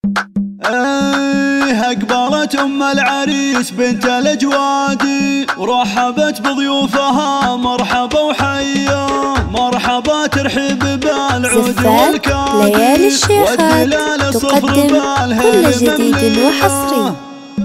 أقبلت أم العريس بنت الأجوادي ورحبت بضيوفها مرحبا وحيا مرحبا ترحب بالعود والكادي والدلال صفر بالهيل جديد وحصري.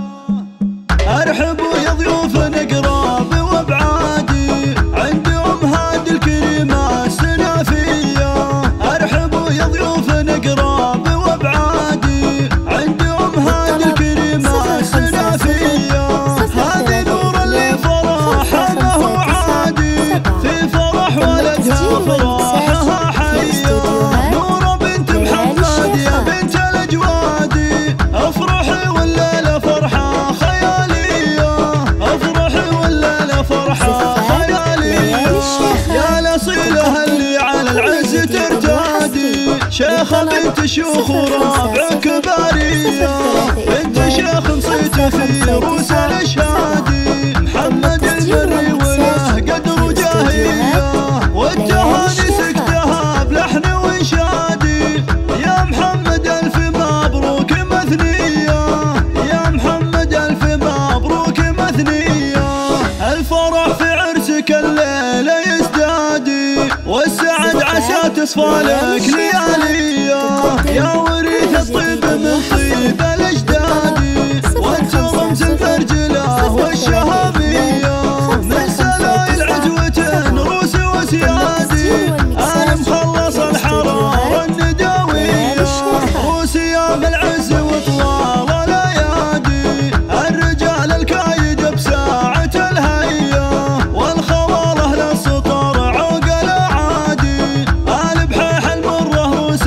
أرحبوا يا ضيوف نقراب وابعادي عند أم هادي الكريمة السنافية. أرحبوا يا ضيوف نقراب وابعادي عند أم هادي الكريمة السنافية. هذه نور اللي فرحها ما هو عادي في فرح ولدها فرحها حية. نورة بنت محمد يا بنت الأجوادي افرحي والليلة فرحة خيالية. افرحي والليلة فرحة خيالية. يا الأصيلة اللي على العز ترتادي شيخة بنت شيوخ ورابع كبارية. بنت شيخ نصيت في روس الاشهادي محمد المري وله قدر وجاهية. والتهاني سكتها بلحن وانشادي يا محمد الف مبروك مثنية. يا محمد الف مبروك مثنية. الفرح في عرسك الليلة يزدادي والسعد عسى تصفى لك ليالية. يا وريث الطيب من طيب الأجدادي وانت رمز المرجلة والشهامية. من سلايل عجوة روس وسيادي أنا مخلص الحرارة النداوية. روس يام العز وطوال الأيادي الرجال الكايد بساعة الهية. والخوال أهل السطر عوق الأعادي آل بحيح المرة روس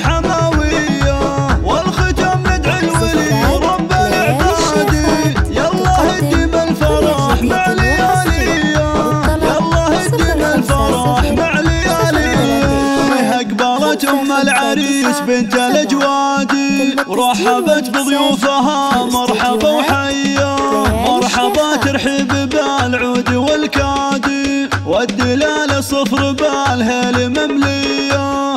حماوية. والختم ندعي الولي رب العبادي يالله هدم الفرح مع ليالية. يالله هدم الفرح مع ليالية. أقبلت أم العريس بنت الأجوادي ورحبت بضيوفها مرحبا وحيا مرحبا ترحب بالعود والكادي والدلال صفر بالهيل مملية.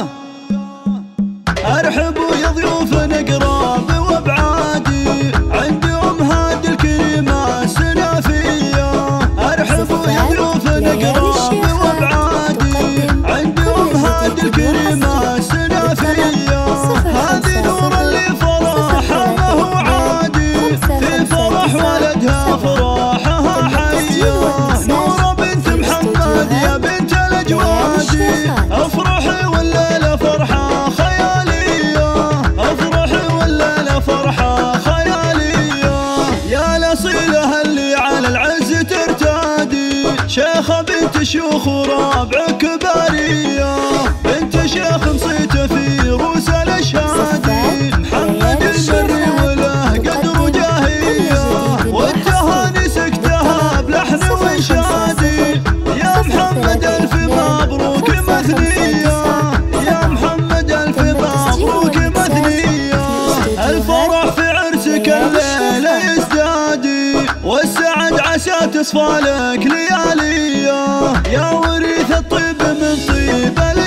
أرحبوا يا ضيوف نقراب وابعادي عند أم هادي الكريمة السنافية. أرحبوا يا ضيوف نقراب وابعادي عند أم هادي الكريمة السنافية. هذه نور اللي فرحها ما هو عادي في فرح ولدها فرحها حية. نورة بنت محمد يا بنت الأجوادي افرحي والليلة فرحة خيالية. افرحي والليلة فرحة خيالية. يا الأصيلة اللي على العز ترتادي شيخة بنت شيوخ ورابع كبارية. بنت شيخ نصيت في روس الاشهادي محمد المري وله قدر وجاهية. والتهاني سكتها بلحن وانشادي يا محمد الف مبروك مثنية. يا محمد الف مبروك مثنية. الفرح في عرسك الليلة يزدادي والسعد عسى تصفى لك ليالية. يا وريث الطيب من طيب